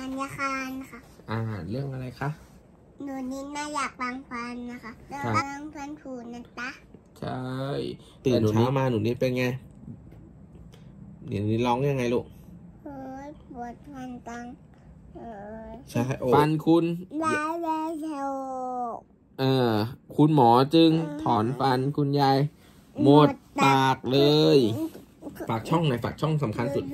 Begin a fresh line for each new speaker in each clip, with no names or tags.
ญญาคารค่ะ
เรื่องอะไรคะ
หนูนิดน่าอยากแปรงฟันนะคะแปรงฟันผุนะจ๊ะ
ใช่ตื่นเช้ามาหนูนิดเป็นไงเดี๋ยวนี้ร้องยังไงลูก
ปวดฟันตัง
ใช่ฟันคุณ
แล้ว
คุณหมอจึงถอนฟันคุณยายหมดปากเลยฝากช่องไหนฝากช่องสำคัญสุด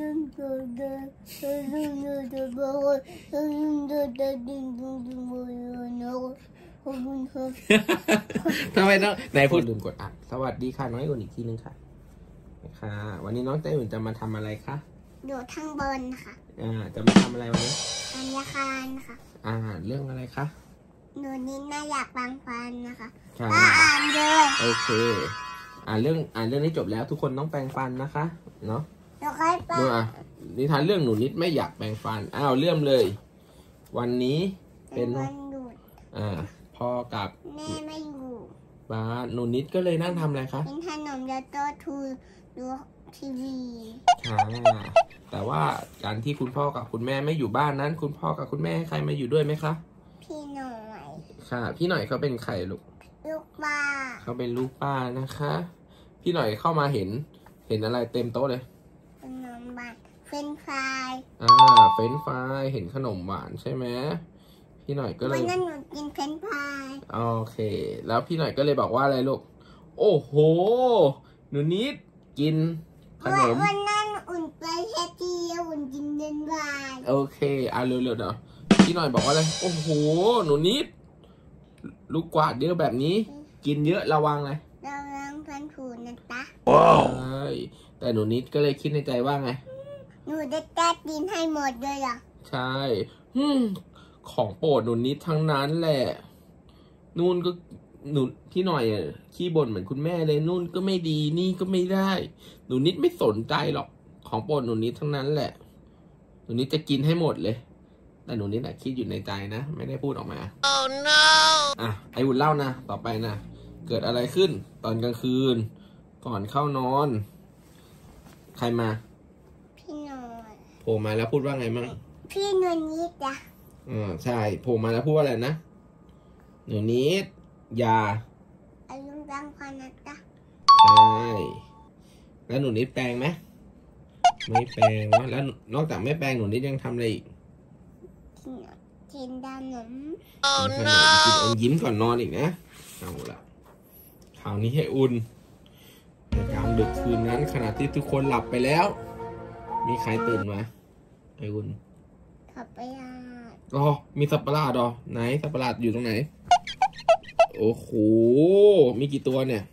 ทำไมต้องไหนพูดลืมกดอัดสวัสดีค่ะน้อยอุ่นอีกทีนึงค่ะวันนี้น้องใจอุ่นจะมาทำอะไรคะ
อยู่ทางบนค่ะ
จะมาทำอะไรวันนี้
อัญญาคารค่ะ
เรื่องอะไรคะ
หนูนิดน่าอยากแปรงฟันนะคะ
อ่านเลยโอเคเรื่องนี้จบแล้วทุกคนต้องแปรงฟันนะคะเนาะดูนิทานเรื่องหนูนิดไม่อยากแปรงฟันเริ่มเลยวันนี้เป็น
วันหยุด
พ่อกับ
แม่ไม่อยู่
บ้านหนูนิดก็เลยนั่งทำอะไรคะ
กินขนมแล้วก็ดูทีวี
แต่ว่าการที่คุณพ่อกับคุณแม่ไม่อยู่บ้านนั้นคุณพ่อกับคุณแม่ให้ใครมาอยู่ด้วยไหมคะ
พี่หน่อย
ค่ะพี่หน่อยเขาเป็นใครลูก
ป้า
เขาเป็นลูกป้านะคะพี่หน่อยเข้ามาเห็นอะไรเต็มโต๊ะเลย
ขนมหวานเฟรนช์ฟราย
เฟรนช์ฟรายเห็นขนมหวานใช่ไหมพี่หน่อยก็เลย
วันนั้นหนูกินเฟรนช์ฟราย
โอเคแล้วพี่หน่อยก็เลยบอกว่าอะไรลูกโอ้โหหนูนิดกินขนม
วันนั้นอุ่นไปแค่ทีอุ่นกินเฟรนช์ฟราย
โอเคเร็วๆเนาะพี่หน่อยบอกว่าอะไรโอ้โหหนูนิดลูกกวาดเยอะแบบนี้กินเยอะระวังเลย
ระวังฟันผุนะจ๊ะ
ใช่แต่หนูนิดก็เลยคิดในใจว่าไง
หนูจะแก้กินให้หมดเลยอ่ะ
ใช่ของโปรดหนูนิดทั้งนั้นแหละนู่นก็หนูพี่หน่อยขี้บ่นเหมือนคุณแม่เลยนู่นก็ไม่ดีนี่ก็ไม่ได้หนูนิดไม่สนใจหรอกของโปรดหนูนิดทั้งนั้นแหละหนูนิดจะกินให้หมดเลยแต่หนูนิดคิดอยู่ในใจนะไม่ได้พูดออกมาoh no ไอวุ่นเล่านะต่อไปนะเกิดอะไรขึ้นตอนกลางคืนก่อนเข้านอนใครมา
พี่หน่อย
โผล่มาแล้วพูดว่าไงมั่ง
พี่หนูนิดจ้ะ
ใช่โผล่มาแล้วพูดว่าอะไรนะหนูนิดอย่า
อายุแปรงฟันนะจ๊ะ
ใช่แล้วหนูนิดแปรงไหมไม่แปรงเนาะแล้วนอกจากไม่แปรงหนูนิดยังทำอะไรอีก
กินขนม
กินอมยิ้มก่อนนอนอีกนะเอาละคราวนี้ให้อุ่นในกลางดึกคืนนั้นขณะที่ทุกคนหลับไปแล้วมีใครตื่นมาไอ้อุ่น
สับปะรด
มีสับปะรดไหนสับปะรดอยู่ตรงไหนโอ้โหมีกี่ตัวเนี่ย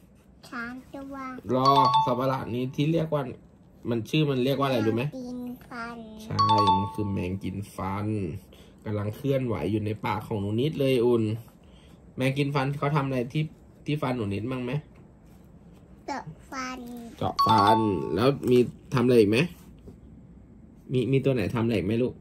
3 ตัว
สับปะรดนี้ที่เรียกว่ามันเรียกว่าอะไรรู้ไหม
กินฟัน
ใช่มันคือแมงกินฟันกำลังเคลื่อนไหวอยู่ในปากของหนูนิดเลยอุ่นแมงกินฟันเขาทำอะไรที่ฟันหนูนิดบ้างไหม
เจาะฟั
นแล้วมีทำอะไรอีกไหมมีตัวไหนทำอะไรอีกไหมลูก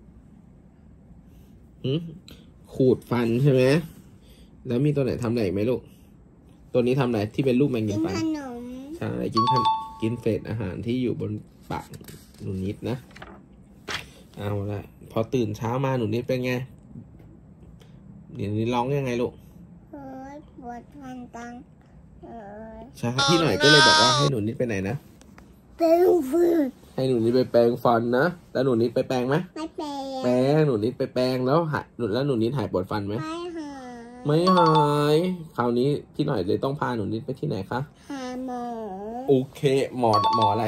ขูดฟันใช่ไหมแล้วมีตัวไหนทำอะไรอีกไหมลูกตัวนี้ทำอะไรที่เป็นลูกแมงกินฟันใช่กินเศษอาหารที่อยู่บนปากหนูนิดนะเอาละพอตื่นเช้ามาหนูนิดเป็นไงเดี๋ยวนี้ร้องยังไงลูก
ปวดฟันตัง
ใช่พี่หน่อยก็เลยบอกว่าให้หนูนิดไปไหนนะ
แปรงฟัน
ให้หนูนิดไปแปรงฟันนะแล้วหนูนิดไปแปรงไหม
ไม่แป
รงหนูนิดไปแปรงแล้วหนูนิดหายปวดฟันไหมไม่หายคราวนี้พี่หน่อยเลยต้องพาหนูนิดไปที่ไหนคะ
หาหมอ
โอเคหมออะไร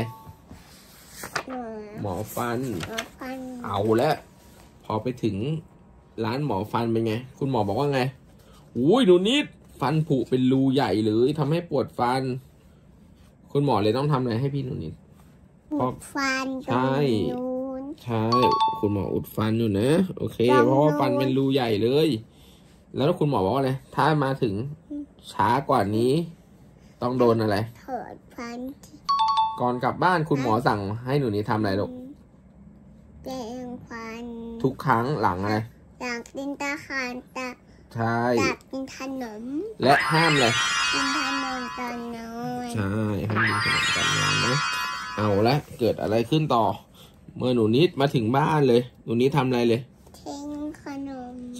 หมอฟันเอาแล้วพอไปถึงร้านหมอฟันเป็นไงคุณหมอบอกว่าไงอุ้ยหนูนิดฟันผุเป็นรูใหญ่เลยทำให้ปวดฟันคุณหมอเลยต้องทำอะไรให้พี่หนูนิด
อุดฟัน
ใช่คุณหมออุดฟันอยู่นะโอเคเพราะว่าฟันเป็นรูใหญ่เลยแล้วคุณหมอบอกว่าอะไรถ้ามาถึงช้ากว่านี้ต้องโดนอะไร
ถอดฟัน
ก่อนกลับบ้านคุณหมอสั่งให้หนูนิดทำอะไรลูก
แปรงฟัน
ทุกครั้งหลังอะไร
หลังกินตาคาร
ใช่
กินขนม
และห้ามเลย
กินขนมตอนนอน
ใช่ห้ามกินขนมตอนนอนนะเอาละเกิดอะไรขึ้นต่อเมื่อหนูนิดมาถึงบ้านเลยหนูนิดทำอะไรเลย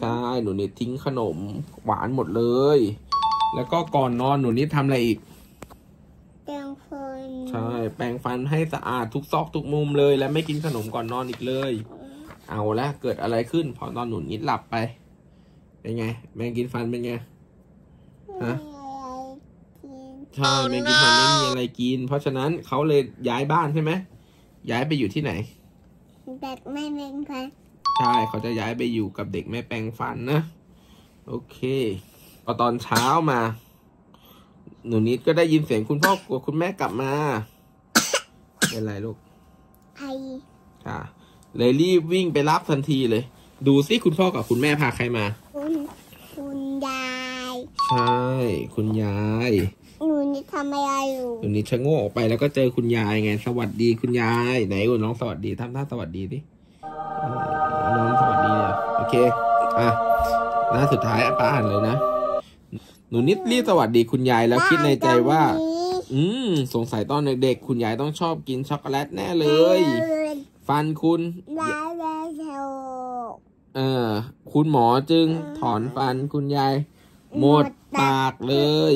ใช่หนูนิดทิ้งขนมหวานหมดเลย แล้วก็ก่อนนอนหนูนิดทำอะไรอีก
แปรงฟัน
ใช่แปรงฟันให้สะอาดทุกซอกทุกมุมเลยและไม่กินขนมก่อนนอนอีกเลยเอาละเกิดอะไรขึ้นพอตอนหนูนิดหลับไปเป็นไงแมงกินฟันเป็นไงฮะใช่แมงกินฟันไม่มีอะไรกินเพราะฉะนั้นเขาเลยย้ายบ้านใช่ไหมย้ายไปอยู่ที่ไหน
เด็กไม่แปรงฟัน
ใช่เขาจะย้ายไปอยู่กับเด็กไม่แปรงฟันนะโอเคพอตอนเช้ามาหนูนิดก็ได้ยินเสียงคุณพ่อกับคุณแม่กลับมาเป็นไรลูก
ไอ
ค่ะเลยรีบวิ่งไปรับทันทีเลยดูสิคุณพ่อกับคุณแม่พาใครมา
คุณยาย
ใช่คุณยาย
หนูนิดทำอะไรอยู่
หนูนิดชะโงกออกไปแล้วก็เจอคุณยายไงสวัสดีคุณยายไหนน้องสวัสดีทำท่าสวัสดีดิน้องสวัสดีเนี่ยโอเคอ่ะหน้าสุดท้ายป้าอ่านเลยนะหนูนิดรีบสวัสดีคุณยายแล้วคิดในใจว่าสงสัยตอนเด็กๆคุณยายต้องชอบกินช็อกโกแลตแน่เลยฟันคุณคุณหมอจึงถอนฟันคุณยายหมดปากเลย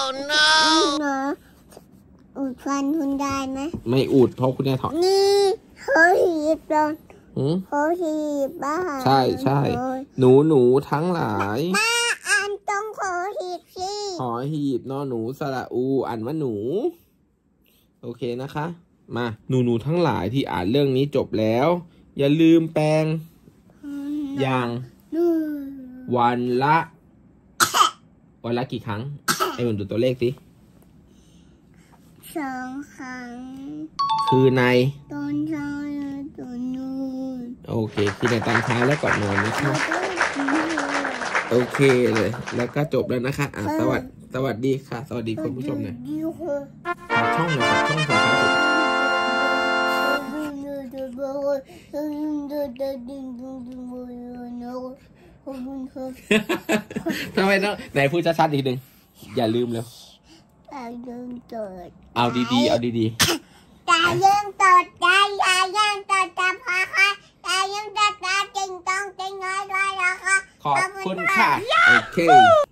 อุดฟันคุณยายไหม
ไม่อุดเพราะคุณยายถอน
นี่เขาหีบตอนเขาหีบบ้า
ใช่หนูทั้งหลาย
ป้าอ่านตรงขอหีบสิ
ขอหีบนอหนูสระอูอ่านว่าหนูโอเคนะคะมาหนูทั้งหลายที่อ่านเรื่องนี้จบแล้วอย่าลืมแปรงอย่างวันละกี่ครั้งไอ้หนูดูตัวเลขสิ
2 ครั้ง
คือใน
ตอนเช้าและตอนนอน
โอเคคือในตอนเช้าและก่อนนอนนะคะโอเคเลยแล้วก็จบแล้วนะคะสวัสดีค่ะสวัสดีคุณผู้ชมหน่อยฝากช่องหน่อยฝากช่องของเขาทำไมต้องไหนพูดชัดๆอีกหนึ่งอย่าลืมเลยเอาดีๆ
อย่าลืมตดอย่าลืมตดจะพอค่ะอย่าลืมตดจริงต้องจริงน้อยด้วยนะคะ
ขอบคุณค่ะโอเค